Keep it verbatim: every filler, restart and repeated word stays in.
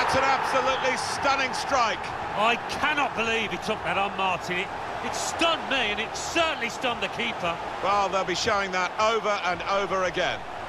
What an absolutely stunning strike. I cannot believe he took that on, Martin. It, it stunned me, and it certainly stunned the keeper. Well, they'll be showing that over and over again.